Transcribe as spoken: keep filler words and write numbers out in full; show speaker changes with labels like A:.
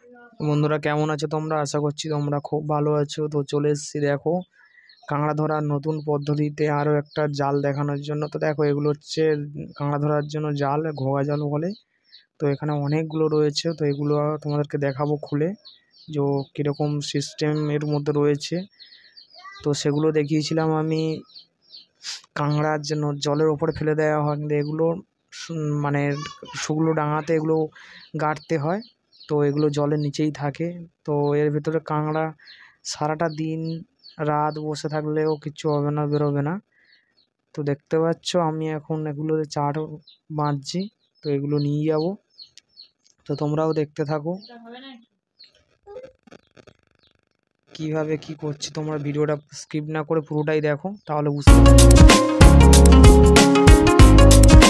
A: বন্ধুরা কেমন আছো তোমরা? আশা করছি তোমরা খুব ভালো আছো। তো চলে এসেছি দেখো কাঁকড়া ধরার নতুন পদ্ধতিতে আরও একটা জাল দেখানোর জন্য। তো দেখো এগুলো হচ্ছে কাঁকড়া ধরার জন্য জাল, ঘোগা জাল বলে। তো এখানে অনেকগুলো রয়েছে, তো এগুলো তোমাদেরকে দেখাবো খুলে যে কীরকম সিস্টেমের মধ্যে রয়েছে। তো সেগুলো দেখিয়েছিলাম আমি কাঁকড়ার জন্য জলের ওপরে ফেলে দেওয়া হয়, কিন্তু এগুলো মানে শুকনো ডাঙাতে এগুলো গাড়তে হয়। তো এগুলো জলের নিচেই থাকে। তো এর ভিতরে কাঁকড়া সারাটা দিন রাত বসে থাকলেও কিচ্ছু হবে না, বেরোবে না। তো দেখতে পাচ্ছ আমি এখন এগুলোতে চার বাঁধছি, তো এগুলো নিয়ে যাব। তো তোমরাও দেখতে থাকো কিভাবে কি করছি। তোমরা ভিডিওটা স্কিপ না করে পুরোটাই দেখো, তাহলে বুঝতে পারবে।